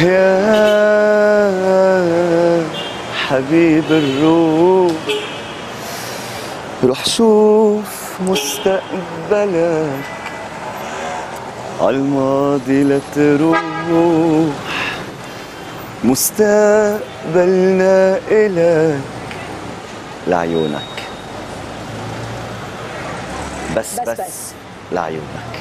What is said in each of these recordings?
يا حبيب الروح، روح شوف مستقبلك عالماضي لا تروح، مستقبلنا إلك لعيونك، بس لعيونك.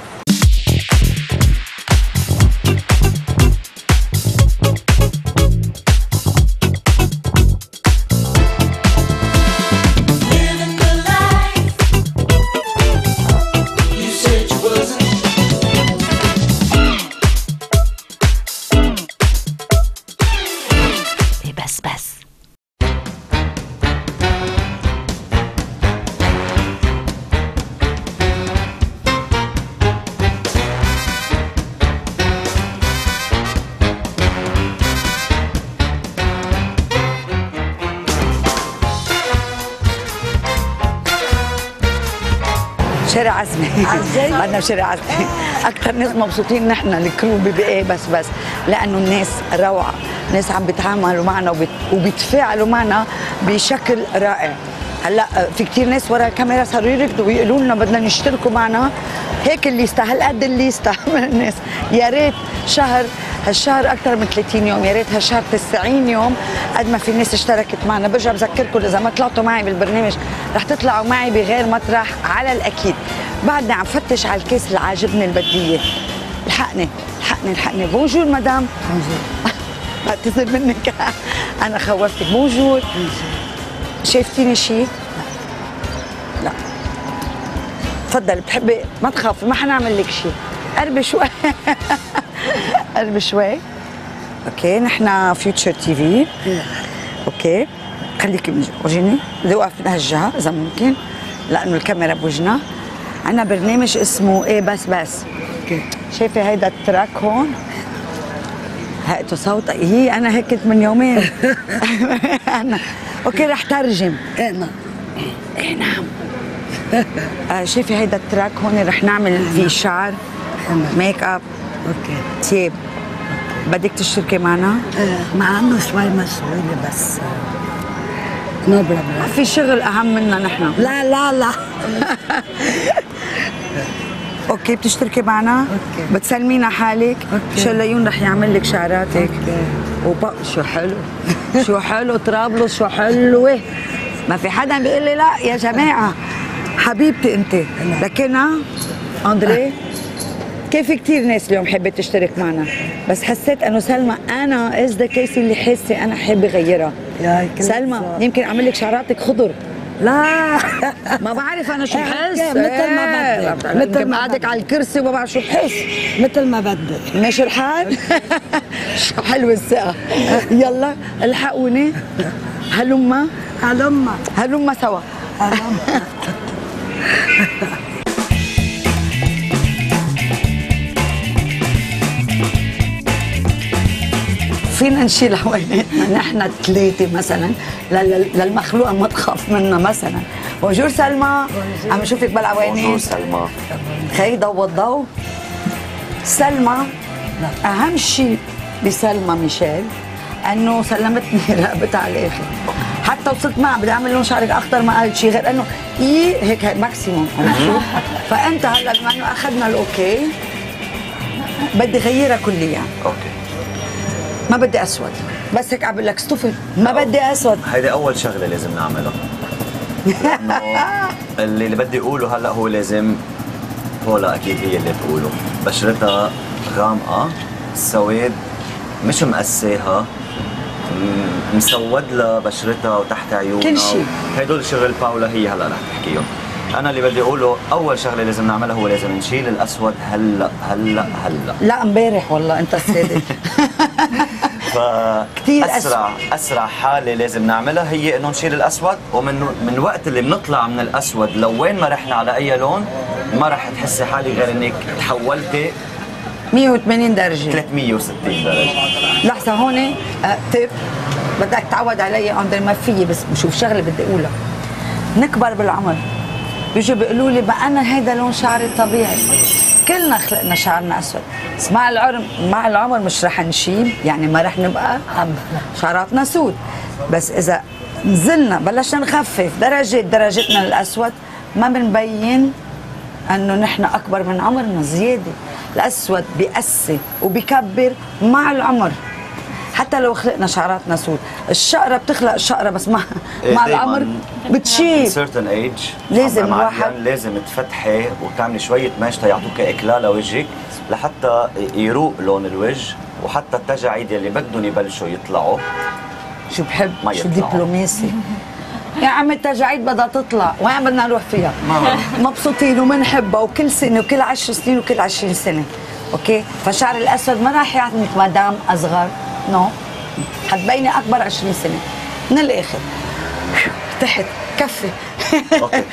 شارع عزمي بدنا بشارع عزمي. اكثر ناس مبسوطين نحن الكرو BBA بس لانه الناس روعه، ناس عم بيتعاملوا معنا وبيتفاعلوا معنا بشكل رائع. هلا في كثير ناس ورا الكاميرا صاروا يركضوا ويقولوا لنا بدنا نشتركوا معنا، هيك الليسته هالقد الليسته من الناس. يا ريت هالشهر اكثر من 30 يوم، يا ريت هالشهر 90 يوم قد ما في ناس اشتركت معنا. برجع بذكركم اذا ما طلعتوا معي بالبرنامج رح تطلعوا معي بغير مطرح على الاكيد. بعدني عم فتش على الكيس اللي عاجبني البديه. الحقني. بونجور مدام. بعتذر منك انا خوفتك. بونجور. شايفتيني شيء؟ لا. تفضل. بتحبي؟ ما تخافي ما حنعمل لك شيء. قربي شوي. قربي شوي. اوكي نحن فيوتشر TV. اوكي خليكي من ورجيني. بدي اوقف من هالجهه اذا ممكن لانه الكاميرا بوجهنا. عندنا برنامج اسمه ايه بس. اوكي شايفه هيدا التراك هون؟ هاتوا صوت. هي انا هيك كنت من يومين. انا اوكي رح ترجم. ايه نعم. شايفه هيدا التراك هون رح نعمل فيه شعر، ميك اب، اوكي تياب. بدك تشتركي معنا؟ مع انه شوي مشغوله بس ما في شغل اهم منا نحن. لا اوكي بتشتركي معنا؟ اوكي بتسلمينا حالك؟ اوكي شليون رح يعمل لك شعراتك. اوكي شو حلو. شو حلو طرابلس، شو حلوه. ما في حدا بيقول لي لا يا جماعه. حبيبتي انت. لكن اندري كيف كثير ناس اليوم حبت تشترك معنا، بس حسيت انه سلمى انا از ذا كيس اللي حاسه انا حابه اغيرها. سلمى يمكن اعمل لك شعراتك خضر. لا ما بعرف انا شو بحس. مثل ما بدك، مثل ما قعدك على الكرسي وما بعرف شو بحس. مثل ما بدك. ماشي الحال. شو حلوه الثقه. يلا الحقوني. هلما سوا. فينا نشيل عويناتنا نحن الثلاثه مثلا للمخلوقه ما تخاف منا مثلا. بونجور سلمى. عم نشوفك بالعوينات. بونجور سلمى. خي ضوء. سلمى اهم شيء بسلمى ميشيل انه سلمتني رقبتها على الاخر. حتى وصلت معها بدي اعمل لون شعرك اخضر ما قالت شيء غير انه هيك ماكسيموم. فانت هلا بما انه اخذنا الاوكي بدي غيرها كليا. اوكي ما بدي اسود، بس هيك قبل لك اصطفي. ما بدي اسود. هيدي اول شغله لازم نعملها. اللي بدي اقوله هلا هو لازم بولا اكيد هي اللي تقوله. بشرتها غامقه، السواد مش مقساها، مسود لها بشرتها وتحت عيونها كل شيء. هدول شغل باولا هي هلا رح تحكيهم. انا اللي بدي اقوله اول شغله لازم نعملها هو لازم نشيل الاسود هلا. لا امبارح والله انت الصادق. كثير اسرع حاله لازم نعملها هي انه نشيل الاسود، ومن الوقت اللي بنطلع من الاسود لو وين ما رحنا على اي لون ما رح تحسي حالي غير انك تحولتي 180 درجه 360 درجه. لحظه هون تip بدك تعود علي اندري ما فيي، بس بشوف شغله بدي اقولها. نكبر بالعمر بيجوا بيقولوا لي بقى انا هيدا لون شعري الطبيعي. كلنا خلقنا شعرنا اسود، بس مع العمر مش رح نشيب، يعني ما رح نبقى شعراتنا سود. بس اذا نزلنا بلشنا نخفف درجتنا الاسود، ما بنبين انه نحن اكبر من عمرنا زياده. الاسود بيأسي وبيكبر مع العمر، حتى لو خلقنا شعراتنا سود. الشقره بتخلق شقره بس مع العمر بتشيب. certain age لازم الواحد لازم تفتحي وتعملي شويه مشط يعطوك اكلا لوجهك لحتى يروق لون الوجه، وحتى التجاعيد اللي بدهم يبلشوا يطلعوا. شو بحب ما شو يطلعوا. دبلوماسي. يا عم التجاعيد بدها تطلع، وين بدنا نروح فيها؟ مبسوطين وبنحبها، وكل سنه وكل 10 سنين وكل 20 سنه. اوكي؟ فالشعر الاسود ما راح يعطيك مدام اصغر، نو. حتبيني اكبر 20 سنه. من الاخر تحت كفي. اوكي.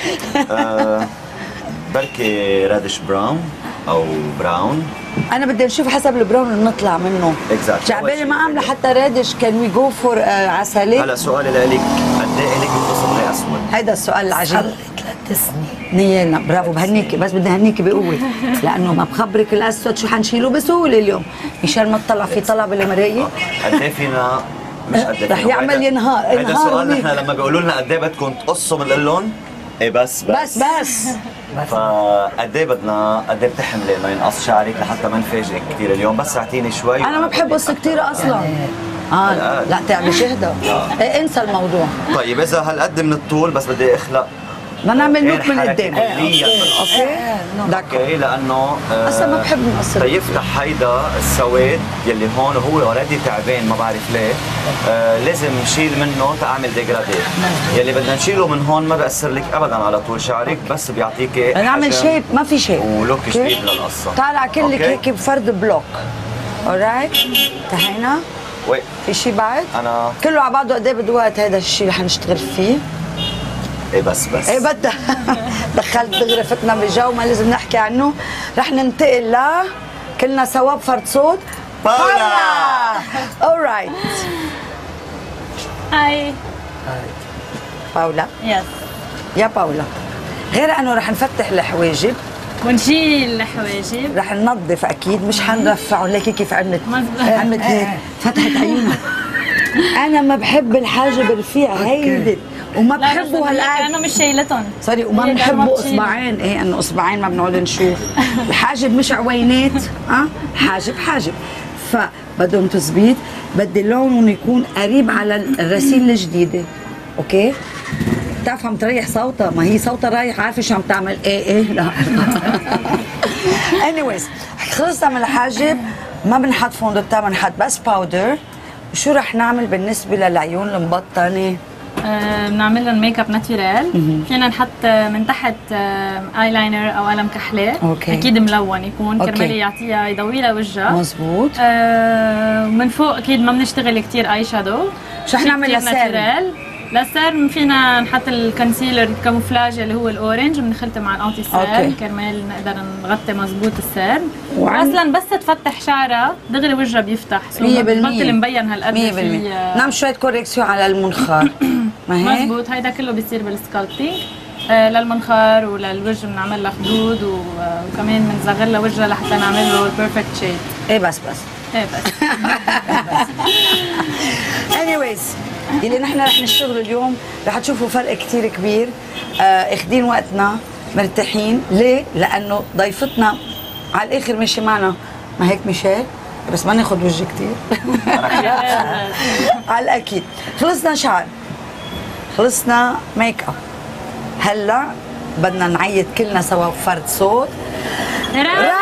بركي رادش براون او براون. انا بدي نشوف حسب البراون اللي نطلع منه. Exactly. شعبالي ما عامله حتى رادش، كان وي جو فور عسلي. هلا سؤالي لك، قد ايه لك بتصبغي اسود؟ هيدا السؤال العجيب. صار 3 سنين. نيانا برافو، بهنيكي، بس بدي هنيكي بقوه، لانه ما بخبرك الاسود شو حنشيله بسهوله اليوم، مشان ما تطلع في طلب المرايه. قد ايه فينا مش قد ايه رح يعمل ينهار هذا سؤال نحن لما بيقولوا لنا قد ايه بدكم تقصوا من اللون؟ ايه بس فقد ايه قد ايه بتحملي انه ينقص شعرك لحتى ما نفاجئك كثير اليوم؟ بس اعطيني شوي. انا ما بحب قص كثير اصلا. لا تعمل شهدة. انسى الموضوع. طيب اذا هالقد من الطول بس بدي اخلق بدنا نعمل لوك من حركة قدام. كلية من القصة. اوكي لانه اصلا ما بحب نقصر. تيفتح هيدا السواد يلي هون وهو اوريدي تعبان ما بعرف ليه، لازم نشيل منه تعمل ديجرادي. يلي بدنا نشيله من هون ما بأثر لك ابدا على طول شعرك، بس بيعطيكي نعمل شيب، ما في شيب ولوك جديد للقصة. طالع كلك هيك بفرد بلوك. اورايت انتهينا. وي في شيء بعد؟ انا كله على بعضه قد ايه بده وقت هذا الشيء اللي حنشتغل فيه؟ ايه بس ايه بدها. دخلت دغري فتنا بجو ما لازم نحكي عنه. رح ننتقل كلنا سوا بفرد صوت باولا. اورايت. هاي. باولا. يس. يا باولا، غير انه رح نفتح الحواجب ونشيل الحواجب. رح ننظف اكيد، مش حنرفعه ليكي كيف عملت مزبوط. عملت هيك فتحت عيونها. انا ما بحب الحاجب رفيع هيدي، وما بحبه هالقد لانه مش شايلتهم. سوري، وما هي بنحبه كانوا بتشيل. اصبعين. ايه انه اصبعين ما بنقعد نشوف. الحاجب مش عوينات، حاجب. فبدهم تظبيط، بدي لونهم يكون قريب على الرسيل الجديده. اوكي؟ بتعرف عم تريح صوتها، ما هي صوتها رايح، عارفه شو عم تعمل. ايه لا. anyways خلصنا من الحاجب، ما بنحط فوندوتان، بنحط بس باودر. وشو رح نعمل بالنسبه للعيون المبطنه؟ بنعمل لهم ميك اب ناتشورال. فينا نحط من تحت اي لاينر او قلم كحله. أوكي. اكيد ملون يكون أوكي. كرمال يعطيها يضوي لها وجهها. مزبوط. ومن فوق اكيد ما بنشتغل كثير اي شادو. شو رح نعمل للسيرم؟ للسيرم فينا نحط الكونسيلر الكاموفلاج اللي هو الاورنج، بنخلطه مع الانتي أوكي. سيرم كرمال نقدر نغطي مزبوط السيرم. وعن- واصلا بس تفتح شعرها دغري وجهها بيفتح. 100%. بطل مبين هالقد 100%. نعمل شويه كوريكسيون على المنخار. ما هيك؟ مزبوط. هيدا كله بيصير بالسكالبتينج. للمنخار وللوجه بنعمل لها خدود وكمان بنصغر لها وجهها لحتى نعمل له البيرفكت شيب. ايه بس ايه بس. anyways اللي نحن رح نشتغله اليوم رح تشوفوا فرق كتير كبير. اخدين وقتنا مرتاحين. ليه؟ لانه ضيفتنا على الاخر ماشي معنا، ما هيك ميشيل؟ بس ما ناخذ وجه كتير. على الاكيد. خلصنا شعر، خلصنا ميك اب، هلا بدنا نعيد كلنا سوا بفرد صوت. رنا.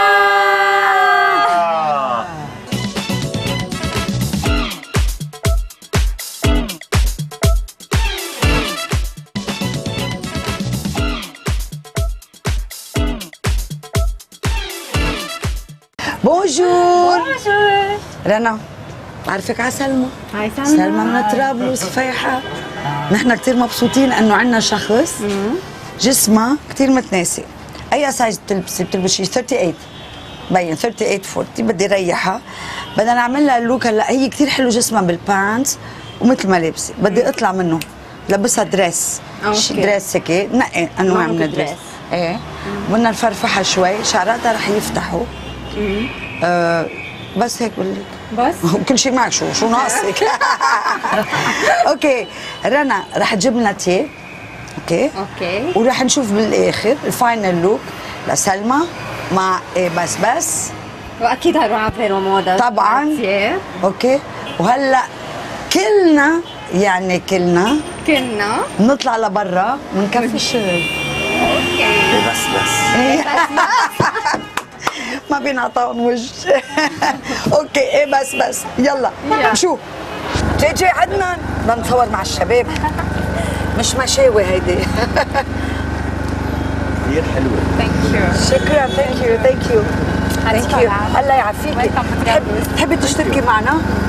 بونجور. رنا، بعرفك على سلمى. هاي سلمى من طرابلس فايحة. نحن كتير مبسوطين انه عندنا شخص جسمه كتير متناسق. اي سايز بتلبسي؟ بتلبسي 38 بين 38 40. بدي ريحها، بدنا نعمل لها اللوك. هلا هي كتير حلو جسمها بالبانتس ومثل ما لابسه، بدي اطلع منه لبسها دريس. دريس هيك، نقي انواع من الدريس. ايه بدنا نفرفحها شوي، شعراتها رح يفتحوا. بس هيك بقول لك. بس كل شيء معك، شو ناقصك؟ اوكي رنا رح تجيب لنا تيه. اوكي ورح نشوف بالاخر الفاينل لوك لسلمى مع إيه بس واكيد هنروح على فيرو موضه طبعا. اوكي وهلا كلنا نطلع لبرا ونكفي الشغل. بس ما بينعطون وجه. اوكي ايه بس يلا شو جي عدنان بدنا نصور مع الشباب، مش مشاوي هيدي. كثير حلوه. شكرا. ثانك يو الله يعافيكي. تحبي تشتركي معنا؟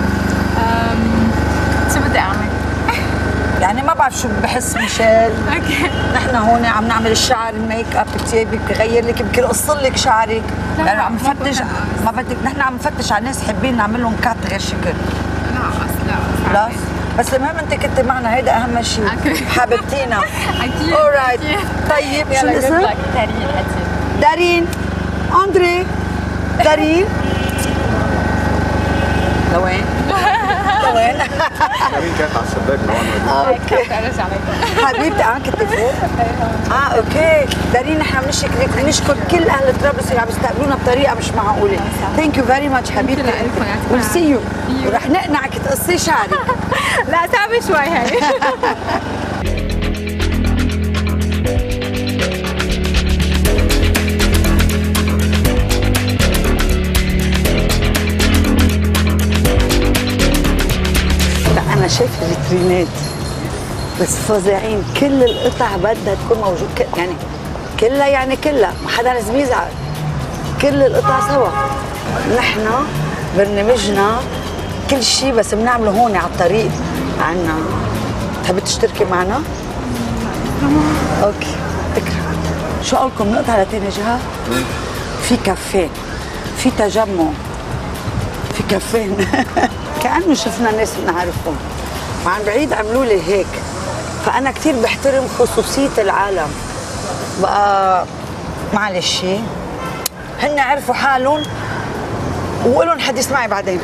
شو بدي اعمل؟ يعني ما بعرف شو بحس ميشيل. نحن هون عم نعمل الشعر، الميك اب تيابك، بغير لك، يمكن اقصر لك شعرك، يعني عم نفتش. ما بدك، نحن عم نفتش على ناس حابين نعمل لهم كات غير شكل. لا بس المهم انت كنت معنا، هيدا اهم شيء. حبيبتينا. اكيد. اورايت. طيب شو الاسم؟ دارين. اندري. دارين. لوين؟ دارين كانت على الشباك لهون. اوكي حبيبتي انا كنت فوق. اوكي دارين نحن بنشكر كل اهل طرابلس اللي عم يستقبلونا بطريقه مش معقوله. ثانك يو فيري ماتش حبيبتي. ويل سي يو. ورح نقنعك تقصي شعرك. لا صعبه شوي هي. أنا شايفة الفيترينات بس فظيعين، كل القطع بدها تكون موجودة، يعني كلها ما حدا لازم يزعل، كل القطع سوا. نحن برنامجنا كل شيء بس بنعمله هون على الطريق عنا. تحبي تشتركي معنا؟ اوكي فكرة. شو قولكم نقطع لتاني جهة؟ في كافيه، في تجمع، في كافيه. كأنه شفنا ناس بنعرفهم وعن بعيد عملوا لي هيك، فأنا كثير بحترم خصوصية العالم. بقى معلش هن عرفوا حالهم وقولوا حديث معي بعدين.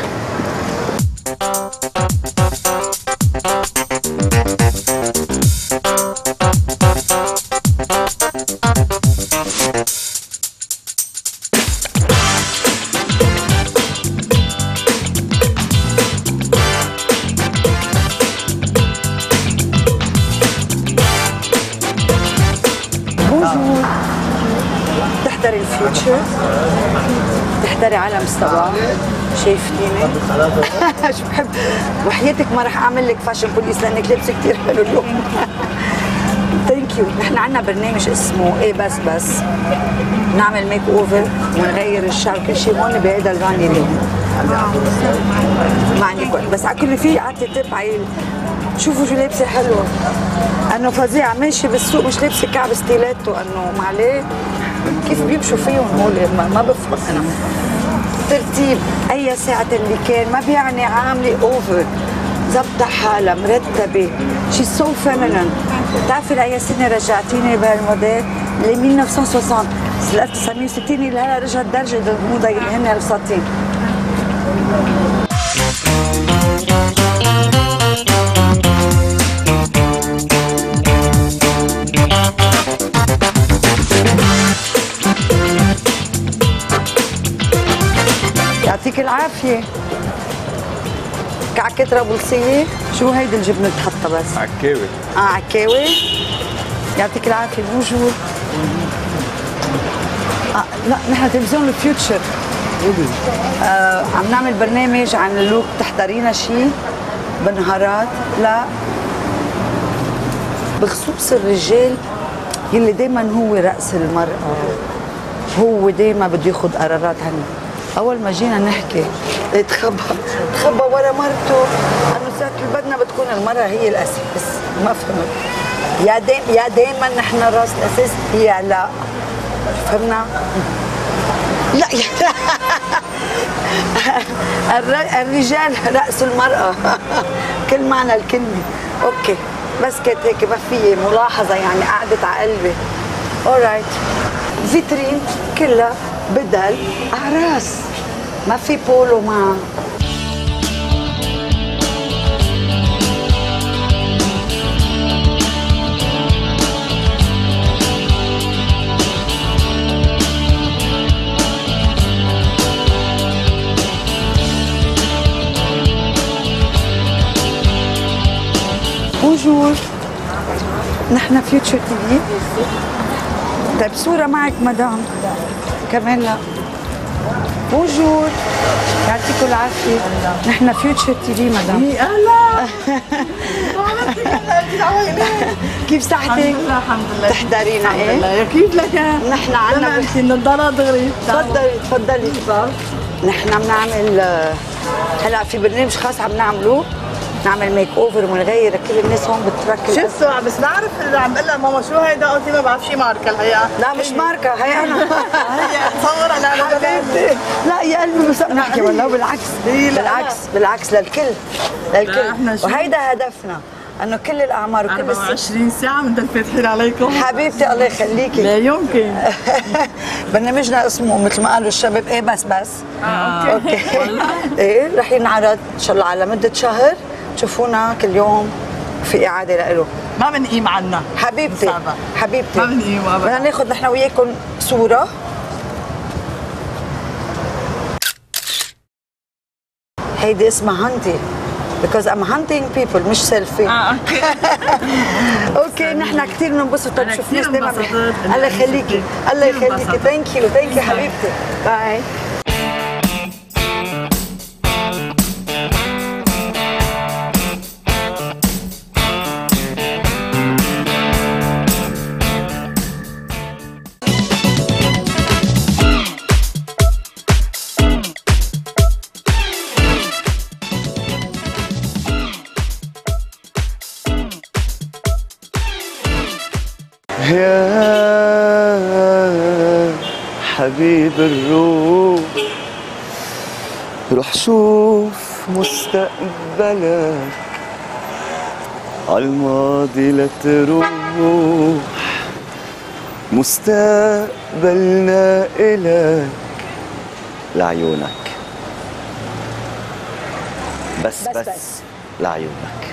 تحضري الفيوتشر، تحضري عالم الصباح، شايفتيني؟ شو بحب، وحياتك ما رح اعمل لك فاشن بوليس لانك لابسه كثير حلو اليوم. ثانك يو. نحن عندنا برنامج اسمه ايه بس نعمل ميك اوفر ونغير الشعر كل شيء هون بهيدا الراني اليوم. ما عندي وقت بس على كل في اعطي تب عيل. شوفوا شو لابسه حلوه، انه فظيعه ماشي بالسوق مش لابسه كعب ستيلاتو، انه معليه كيف بيمشوا فيهم هول ما بفهم انا. ترتيب اي ساعه اللي كان ما بيعني عامله اوفر، ظبطة حالها مرتبه، شي سو فيمينين. بتعرفي لاي سنه رجعتيني بهالموديل؟ اللي 1960 1960 اللي هلا رجعت درجه الموضه اللي هن الساطين. يعطيك العافية. كعكة رابلسية، شو هيدي الجبنة بتحطها بس؟ عكاوي. عكاوي. يعطيك العافية. بونجور. لا نحن تلفزيون الفيوتشر. عم نعمل برنامج عن اللوك، تحضرينا شيء بنهارات؟ لا بخصوص الرجال يلي دايما هو رأس المرأة، هو دايما بده ياخذ قرارات عنه. أول ما جينا نحكي تخبى ورا مرته، انه ساعة اللي بدنا بتكون المرأة هي الأساس. ما فهمت. يا دايما نحن راس الأساس يا لا. فهمنا؟ لا الرجال رأس المرأة. كل معنى الكلمة. اوكي بس كانت هيك، ما في ملاحظة يعني قعدت على قلبي. اورايت. فيترين كلها بدل اعراس، ما في بولو معها. بونجور، نحن فيوتشر تي في. طيب صورة معك مدام كمان؟ لا. بونجور، يعطيكم العافية، نحن فيوتشر تي في مدام. اهلا. كيف صحتك؟ الحمد لله. تحضرينا ايه؟ كيف لك؟ نحن عنا انت النضاره دغري. تفضلي. نحن بنعمل هلا في برنامج خاص عم نعمله، نعمل ميك اوفر ونغير كل الناس هون بتركز. شو بس بعرف اللي عم بقول لها ماما شو هيدا، قلت ما بعرف شي ماركه الحقيقه. لا مش ماركه، هي انا هي تصور على حبيبتي. لا يا قلبي بس نحكي والله بالعكس. بالعكس للكل. وهيدا هدفنا، انه كل الاعمار وكل 24 ساعه بنضل فاتحين عليكم. حبيبتي الله يخليكي. لا يمكن. برنامجنا اسمه مثل ما قالوا الشباب ايه بس اوكي. ايه رح ينعرض ان شاء الله على مده شهر، تشوفونا كل يوم في اعاده له. ما بنقيم عنا حبيبتي ما بنقيم ابدا. بدنا ناخذ نحن وياكم صوره. هيدي اسمها هانتي because I'm hunting people مش سيلفي. اوكي. اوكي نحن كثير بننبسط نشوف ناس دائما. انبسطت. الله يخليكي الله يخليكي. ثانك يو حبيبتي. باي. يا حبيب الروح، روح شوف مستقبلك، عالماضي لا تروح، مستقبلنا إلك لعيونك، بس لعيونك.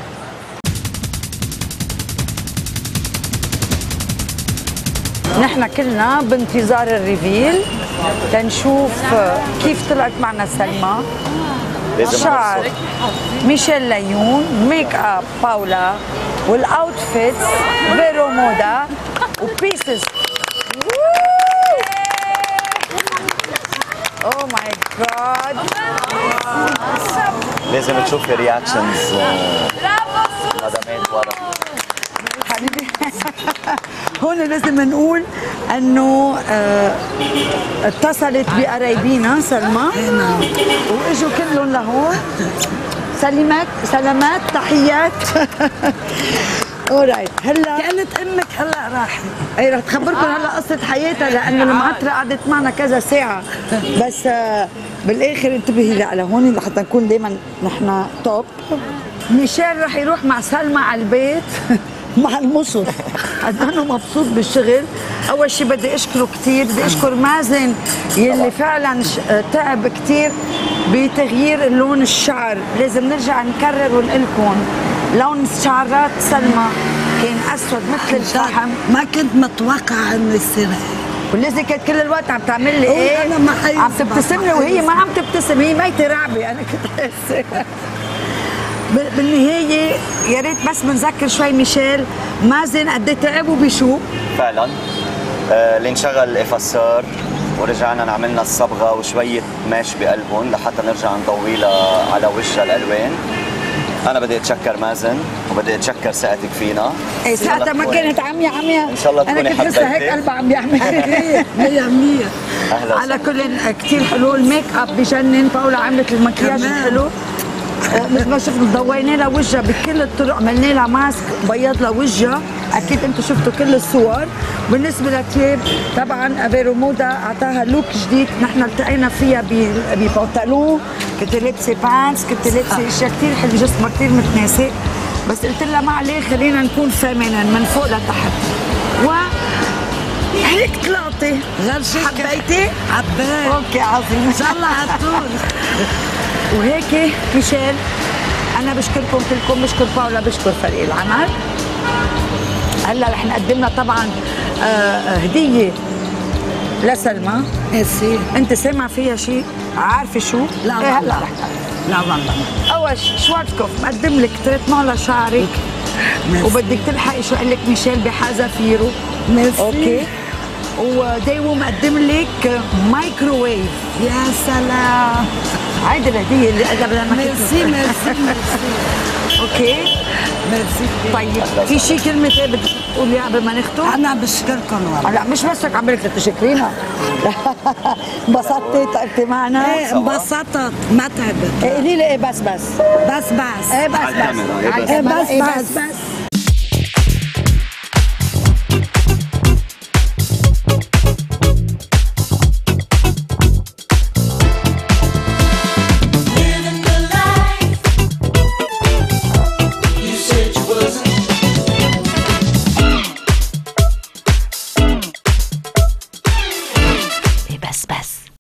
نحن كلنا بانتظار الريفيل تنشوف كيف طلعت معنا سلمى. شعر ميشيل ليون، ميك اب باولا، والاوتفيتس فيرو مودا وبيسز. اوه ماي جاد. لازم تشوفي رياكشنز مدامات ورا. حبيبي هون لازم نقول انه اتصلت بقرايبينا سلمى واجوا كلهم لهون. سلامات تحيات. اورايت. هلا كانت امك هلا راحت. اي رح تخبركم هلا قصه حياتها، لانه المعطره قعدت معنا كذا ساعه، بس بالاخر انتبهي لهون لحتى نكون دائما نحن توب. ميشيل رح يروح مع سلمى على البيت مع المصر. قد انه مبسوط بالشغل. اول شيء بدي اشكره كثير، بدي اشكر مازن يلي فعلا تعب كثير بتغيير لون الشعر. لازم نرجع نكرر ونقلكم لون شعرات سلمى كان اسود مثل الفحم. ما كنت متوقعه انه يصير هيك. واللي كانت كل الوقت عم تعمل لي ايه؟ أنا ما حيصبح. عم تبتسم لي وهي ما عم تبتسم، هي ميته رعبه. انا كنت حاسه. بالنهايه يا ريت بس بنذكر شوي ميشيل مازن قد ايه تعب وبشو فعلا. اللي انشغل افسار ورجعنا نعملنا الصبغه وشويه ماش بقلبهم لحتى نرجع نضوي لها على وجهها الالوان. انا بدي اتشكر مازن وبدي اتشكر ثقتك فينا. ايه ساعتها ما كانت عمية ان شاء الله تكوني انا كنت لسه هيك قلبها عم بيعمل. 100 اهلا على كل كثير حلو الميك اب بجنن. باولا عملت المكياج الحلو مثل ما شفتوا ضوينا لها وجهها بكل الطرق، عملنا لها ماسك بيض لها وجهها. اكيد انتم شفتوا كل الصور. بالنسبه للثياب طبعا افيرو مودا اعطاها لوك جديد. نحن التقينا فيها ببنطلون، كنت لابسه بانس، كنت لابسه اشياء كثير حلوه، جسمها كثير متناسق. بس قلت لها ما عليه خلينا نكون فيمينين من فوق لتحت. و هيك طلعتي غير شيء حبيتي؟ حبيت اوكي عظيم ان شاء الله عطول. وهيك ميشيل انا بشكركم كلكم، بشكر باولا، بشكر فريق العمل. هلا رح نقدم لها طبعا هديه لسلمى. ميرسي. انت سامع فيها شيء؟ عارفه شو؟ لا إيه هلا والله. رح لا والله. اول شوارتكوف مقدم لك تريتمون لشعرك، ميرسي. وبدك تلحقي شو قال لك ميشيل بحذافيره. ميرسي. اوكي. ودايو مقدم لك مايكروويف. يا سلام. هيدي الهديه اللي قبل ما ميرسي ميرسي ميرسي. اوكي. ميرسي. طيب في شي كلمه ايه بدك تقوليها قبل ما نختم؟ انا بشكركم والله. لا مش بس عم بدك تشكرينا. انبسطتي تعبتي معنا؟ ايه انبسطت ما تعبت. قولي لي ايه بس بس ايه بس على الكاميرا، إيه بس. على الكاميرا، بس إيه بس. بس